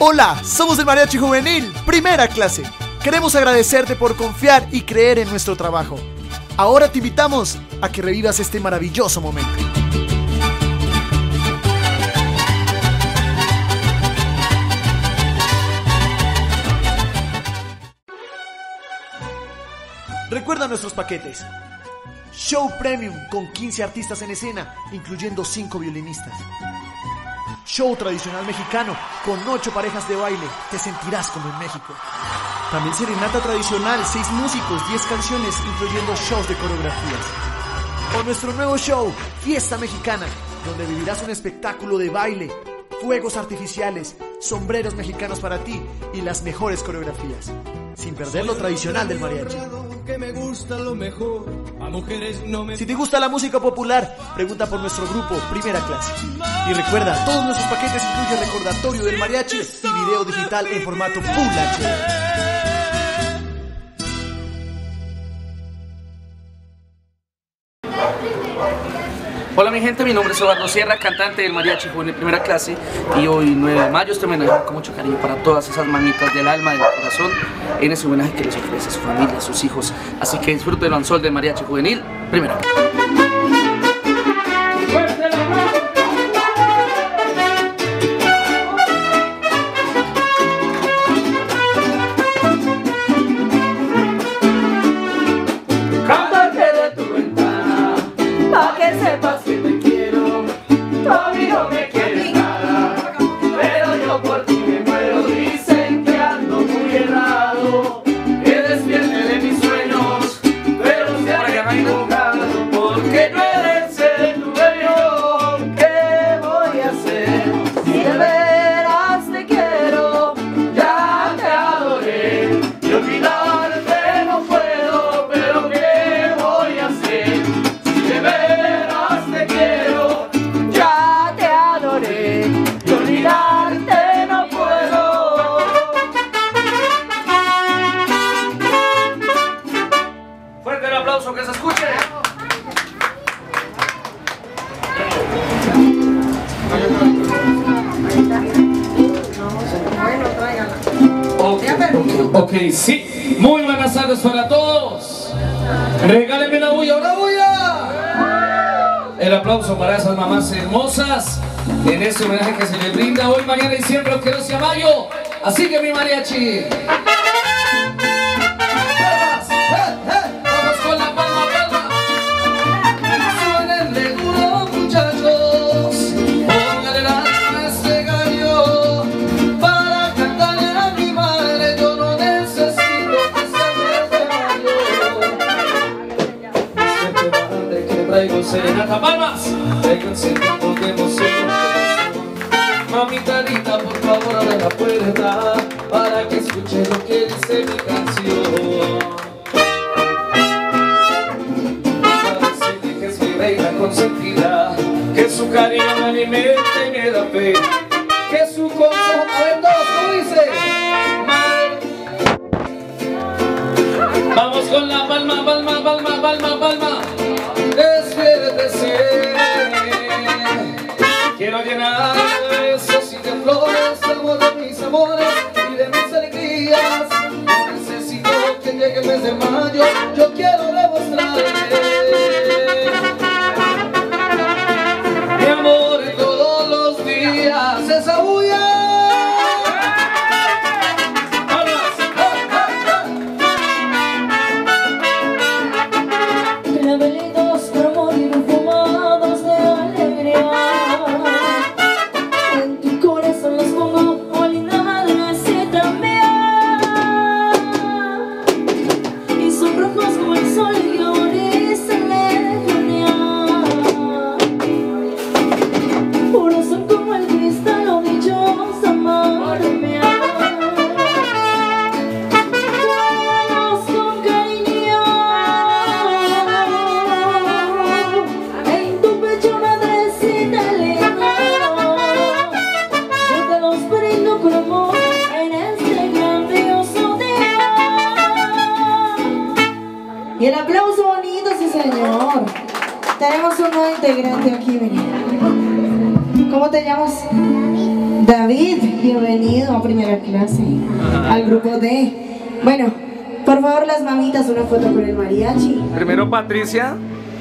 Hola, somos el Mariachi Juvenil, primera clase. Queremos agradecerte por confiar y creer en nuestro trabajo. Ahora te invitamos a que revivas este maravilloso momento. Recuerda nuestros paquetes. Show Premium con 15 artistas en escena, incluyendo 5 violinistas. Show tradicional mexicano con 8 parejas de baile, te sentirás como en México. También serenata tradicional, 6 músicos, 10 canciones, incluyendo shows de coreografías. O nuestro nuevo show, Fiesta Mexicana, donde vivirás un espectáculo de baile, fuegos artificiales, sombreros mexicanos para ti y las mejores coreografías, sin perder lo tradicional del mariachi. Si te gusta la música popular, pregunta por nuestro grupo Primera Clase. Y recuerda, todos nuestros paquetes incluyen recordatorio del mariachi y video digital en formato Full HD. Hola mi gente, mi nombre es Eduardo Sierra, cantante del Mariachi Juvenil Primera Clase, y hoy 9 de mayo este homenaje con mucho cariño para todas esas mamitas del alma, del corazón, en ese homenaje que les ofrece a su familia, a sus hijos. Así que disfruten el anzol del Mariachi Juvenil Primera Clase. Que se escuche. Ok, sí. Muy buenas tardes para todos. Regálenme una bulla, una bulla. El aplauso para esas mamás hermosas en este homenaje que se les brinda hoy, mañana y siempre, aunque no sea mayo. Así que mi mariachi. Serenata, palmas, traigan sentimientos de emoción. Mamita linda, por favor abre la puerta para que escuche lo que dice mi canción. Para decirle que es mi reina consentida, que su cariño me alimenta y me da fe, que su consejo, a ver todos, ¿cómo dice? Vamos con la palma, palma, palma, palma, palma. Quiero llenar de besos y de flores el amor de mis amores y de mis alegrías. No necesito que llegue el mes de mayo, yo quiero demostrarle mi amor todos los días. Esa bulla. Y el aplauso bonito, sí señor. Tenemos un nuevo integrante aquí, vení. ¿Cómo te llamas? David, bienvenido a primera clase, al grupo D. Bueno, por favor las mamitas, una foto con el mariachi. Primero Patricia,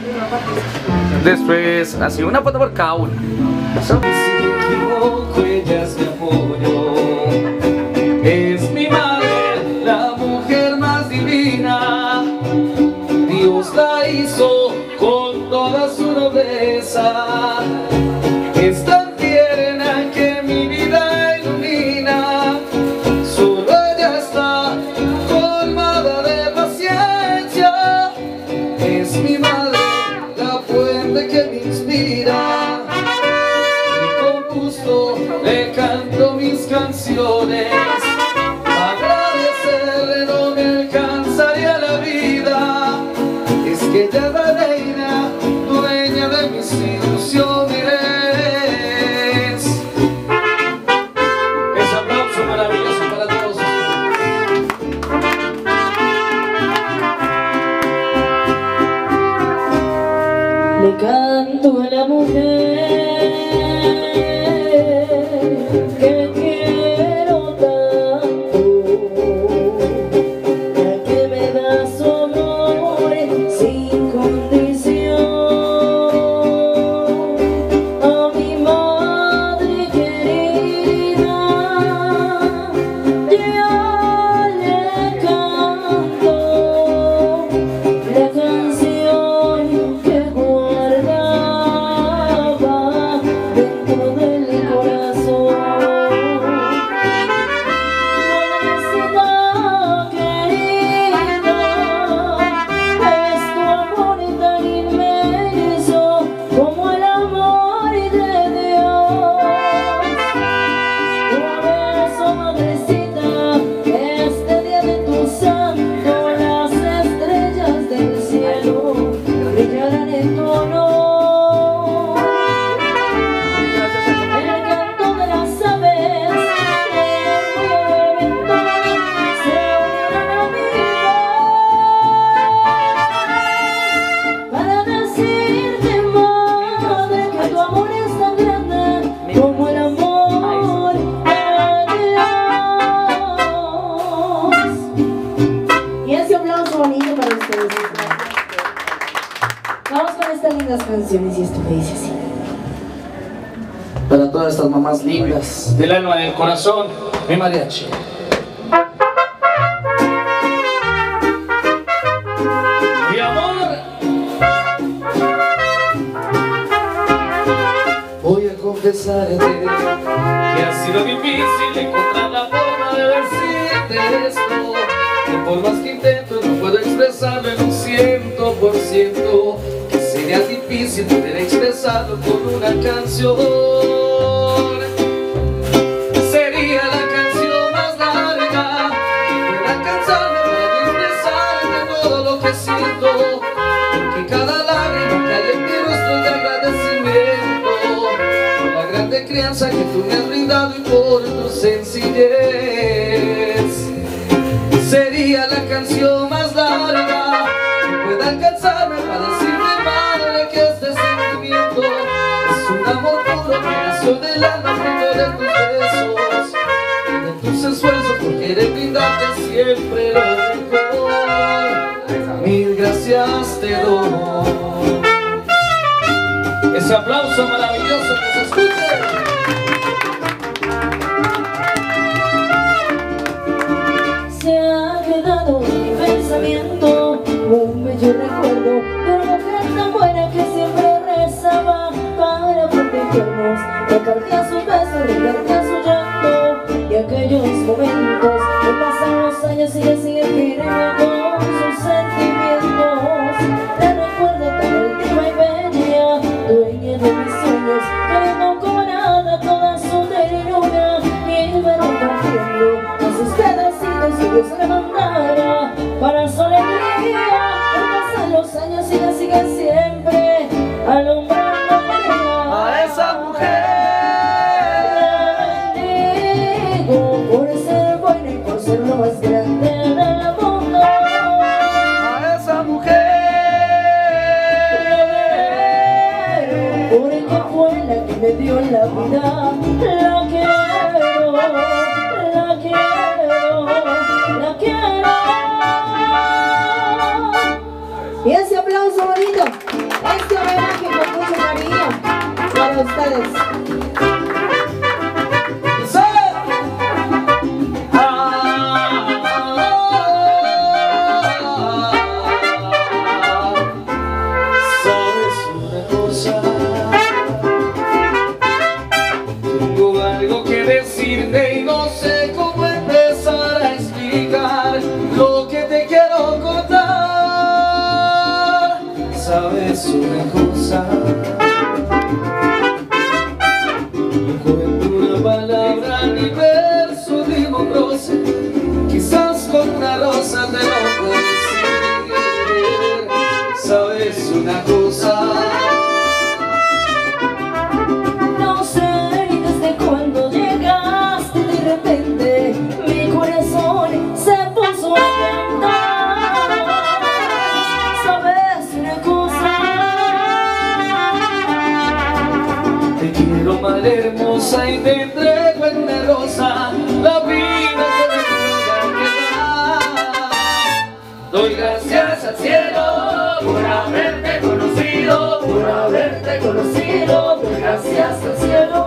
después así una foto por cada una. Si me equivoco, ella es mi apoyo. Es mi madre, la mujer más divina. Dios la hizo con toda su nobleza. Es tan tierna que mi vida ilumina. Solo ella está colmada de paciencia. Es mi madre, la fuente que me inspira. Le canto mis canciones, agradecerle no me alcanzaría la vida. Es que ella es la reina, dueña de mis ilusiones. Ese aplauso maravilloso para todos. Le canto a la mujer que quiero tanto, la que me da su amor sin condición. A mi madre querida yo le canto la canción que guardaba dentro del corazón. Madrecita querida, es tu amor tan inmenso como el amor de Dios. Por eso, madrecita, este día de tu santo, las estrellas del cielo brillarán en tu honor. El canto de las aves, el orgullo de ventura, se unirán a mi voz para decirte, madre, que tu amor es tan grande como el amor de Dios. Y ese aplauso bonito para ustedes. Vamos con estas lindas canciones y esto me dice así. Para todas estas mamás lindas Del alma, del corazón, mi mariachi. Mi amor, voy a confesarte que ha sido difícil encontrar la forma de decirte esto. Que por más que intento no puedo expresarlo en un 100%. Que sería difícil poder expresarlo con una canción. Sería la canción más larga que pueda alcanzarme para expresarte todo lo que siento. Porque cada lágrima cae en mi rostro de agradecimiento por la grande crianza que tú me has brindado y por tu sencillez. Sería la canción más larga que pueda alcanzarme para decirme, madre, que este sentimiento es un amor puro que nació del alma, fruto de tus besos y de tus esfuerzos por querer brindarte siempre lo mejor. Mil gracias te doy. Ese aplauso maravilloso que se escuche. Se ha quedado en mi pensamiento un bello recuerdo de una mujer tan buena que siempre rezaba para protegernos. Repartía sus besos, repartía su llanto y aquellos momentos que pasan los años y ella sigue firme con sus sentimientos. Te recuerdo tan altiva y bella, dueña de mis sueños, queriendo como nada toda su ternura y me compartiendo a sus pedacitos que Dios le mandara para su alegría. Pasan los años y ella sigue siempre alumbrando a esa mujer. La bendigo por ser buena y por ser lo más grande del mundo. A esa mujer. Porque fue la que me dio la vida, la que Y ese aplauso bonito, este homenaje con mucho cariño para ustedes. Y no sé cómo empezar a explicar lo que te quiero contar. ¿Sabes una cosa? No encuentro una palabra ni verso ni prosa, quizás con una rosa te lo puedo decir. ¿Sabes una cosa? Mi corazón se puso a cantar. ¿Sabes una cosa? Te quiero, madre hermosa, y te entrego en una rosa la vida que me pueda quedar. Doy gracias al cielo por haberte conocido, por haberte conocido. Doy gracias al cielo.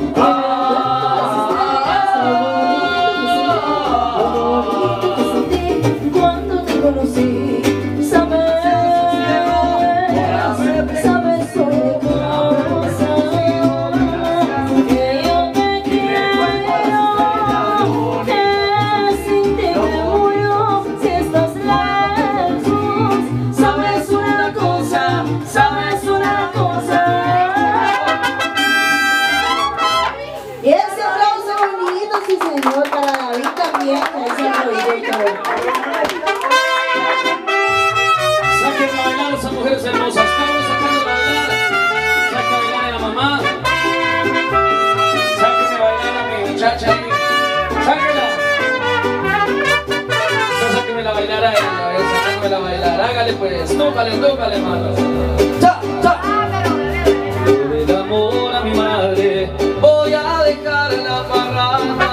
Sáquenme a bailar esas mujeres hermosas. Estamos sacando a bailar. Sáquenme a bailar a la mamá. Sáquenme a bailar a mi muchacha ahí. Sáquenla. Sáquenme a bailar a ella. Sáquenme a bailar. Hágale pues. Tócale, tócale, mano. ¡Ta, ta! Por el amor a mi madre voy a dejar la parranda.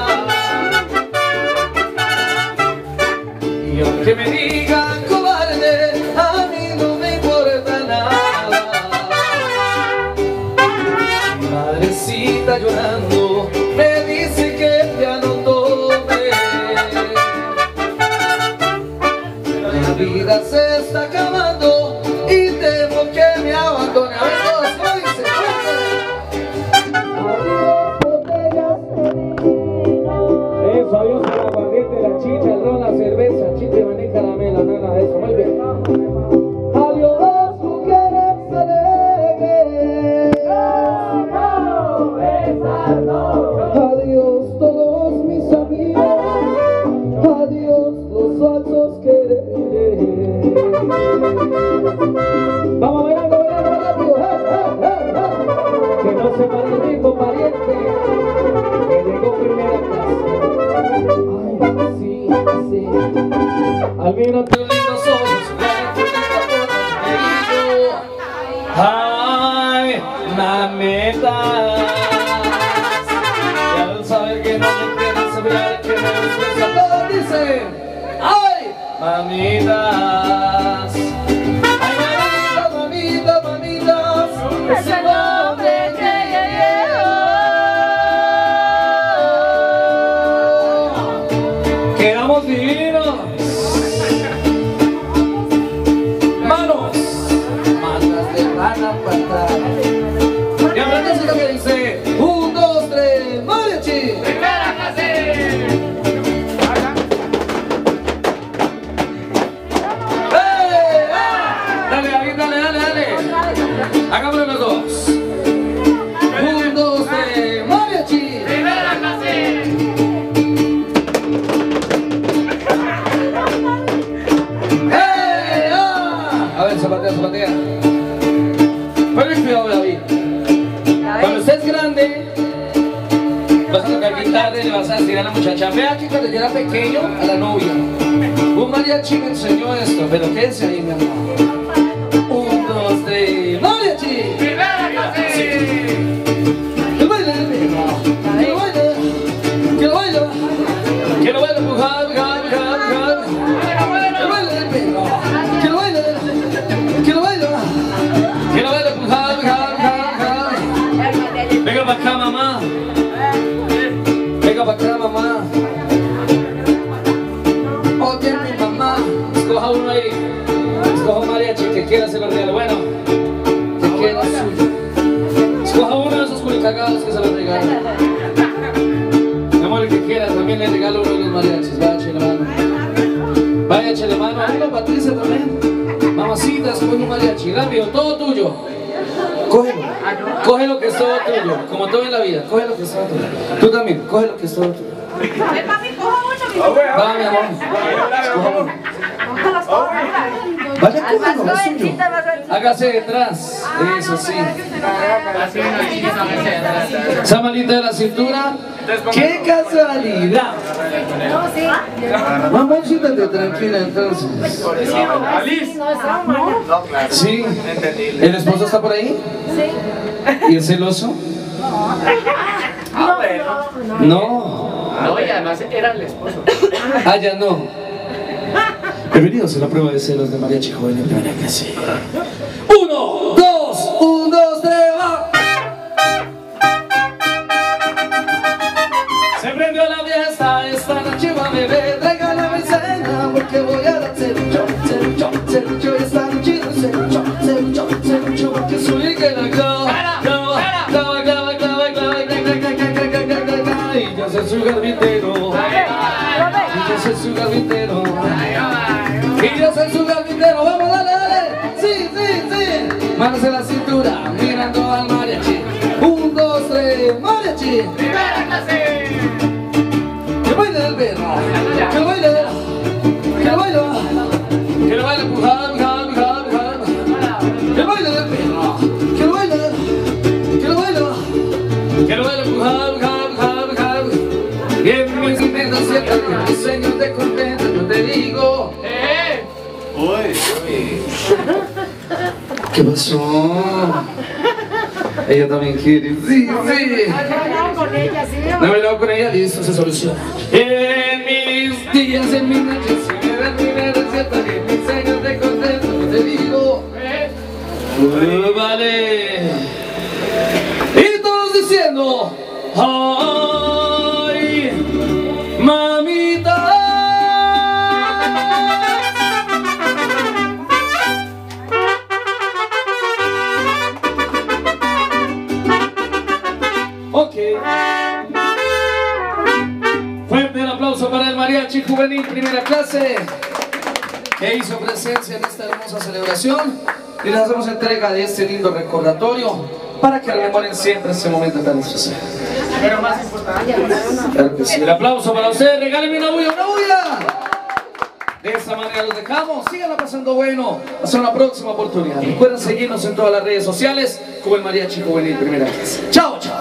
Y aunque me digan cobarde, a mí no me importa nada. Mi madrecita llorando me dice que ya no tome. La vida se está acabando y temo que me abandone. A ver todos, ¿cómo dice? Eso, adiós al aguardiente, la chicha, el ron, la cerveza, chicha, maní, caramelo, nada de eso, muy bien. Adiós, mujeres alegres. Adiós, todos mis amigos. Adiós, los falsos quereres. Vamos bailando, bailando, rápido. Que no se pare el ritmo, pariente. Que llegó primera clase. Ay, sí, sí. Al mirar tus lindos ojos, ay, mamita. Y al saber que no me quieres, saber que me desprecias, todos dicen, ay, mamitas. Ay, mamitas, mamitas, mamitas. Es el nombre que llevo. Quedamos divinos. Manos. Manos de rana patada. Y hablando así lo que dice 1, 2, 3, mariachi. Primera clase. Dale, David, dale, dale, dale. Hagámoslo los dos. 1, 2, 3, mariachi. Primera clase. A ver, zapatea, zapatea. Ponle cuidado, David. Cuando estés grande, vas a tocar guitarra y le vas a decir a la muchacha, vea que cuando yo era pequeño, a la novia, un mariachi me enseñó esto, pero quédense ahí, mi amor. 1, 2, 3, mariachi. Primera clase. Que lo baile, que lo baile, que lo baile, que lo baile, pujar, pujar, pujar, pujar. Que lo baile, que lo baile. quiera se lo regalo. Bueno, que quiera suyo. Escoja uno de esos culicagados que se lo regalan. Mi amor, el que quiera, también le regalo uno de los mariachis. Vaya, échale mano. Vaya, échale mano. Uno, Patricia también. Mamacita, escoge un mariachi. Rápido, todo tuyo. Cógelo. Coge lo que es todo tuyo. Como todo en la vida. Coge lo que es todo tuyo. Tú también, coge lo que es todo tuyo. Va, mi amor. Escoja uno. Vaya, cógelo, es suyo. Hágase detrás. Eso sí. Esa manita de la cintura. ¡Qué casualidad! Mamá, siéntate tranquila entonces. Sí. ¿El esposo está por ahí? Sí. ¿Y el celoso? No. No, y además era el esposo. Ah, ya no. Bienvenidos a la prueba de celos de Mariachi Juvenil Primera Clase. 1, 2, 1, 2, 3, va. Se prendió la fiesta, esta noche va a beber. Tráigale mi cena porque voy a dar cerucho, cerucho, cerucho. Y esta noche no cerucho, cerucho, cerucho. Porque soy que la clava, clava, clava, clava, clava, clava. Y yo soy su carpintero. Y yo soy su carpintero. Y yo soy su carpintero. Vamos, dale, dale. Sí, sí, sí. Manos en la cintura, mirando al mariachi. 1, 2, 3, mariachi. Primera clase. Que baile del perro. Que baile. Que baile. Que lo baile empujado, empujado, empujado, empujado. Que baile del perro. Que lo baile. Que lo baile. Que lo baile empujado, empujado, empujado, empujado. Y en mis intentos siempre que mis sueños te contentan, yo te digo. ¿Qué pasó? Ella también quiere. Sí, sí. No me he con ella, ¿sí? No me he hablado con ella, listo, se soluciona. En mis días, en mis noches, si me ves primero, es cierto que mis sueños te contento, te digo. Vale. Y todos diciendo, ay, mamita. Ok. Fuerte el aplauso para el Mariachi Juvenil Primera Clase, que hizo presencia en esta hermosa celebración, y les hacemos entrega de este lindo recordatorio para que rememoren siempre este momento tan especial. Pero más importante. Claro que sí. El aplauso para ustedes. Regálenme una bulla, una bulla. De esta manera los dejamos. Síganla pasando bueno. Hasta una próxima oportunidad. Recuerden seguirnos en todas las redes sociales como el Mariachi Juvenil Primera Clase. Chao, chao.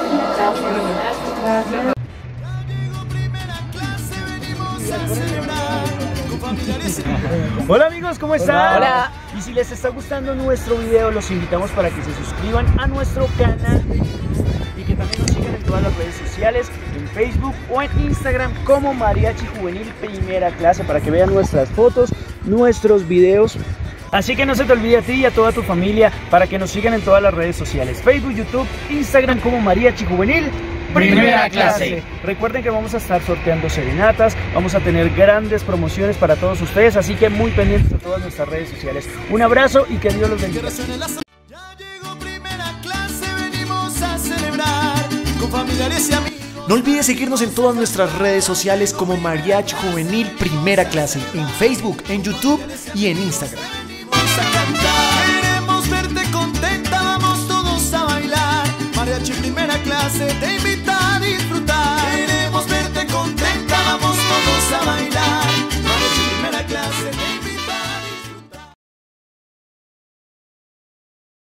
Hola amigos, ¿cómo están? Hola. Y si les está gustando nuestro video, los invitamos para que se suscriban a nuestro canal y que también nos sigan en todas las redes sociales, en Facebook o en Instagram como Mariachi Juvenil Primera Clase, para que vean nuestras fotos, nuestros videos. Así que no se te olvide a ti y a toda tu familia para que nos sigan en todas las redes sociales, Facebook, YouTube, Instagram como Mariachi Juvenil Primera Clase. Recuerden que vamos a estar sorteando serenatas, vamos a tener grandes promociones para todos ustedes, así que muy pendientes de todas nuestras redes sociales. Un abrazo y que Dios los bendiga. Ya llegó Primera Clase, venimos a celebrar con familiares y amigos. No olvides seguirnos en todas nuestras redes sociales como Mariachi Juvenil Primera Clase, en Facebook, en YouTube y en Instagram. Venimos a cantar, queremos verte contenta, vamos todos a bailar. Mariachi Primera Clase te invita.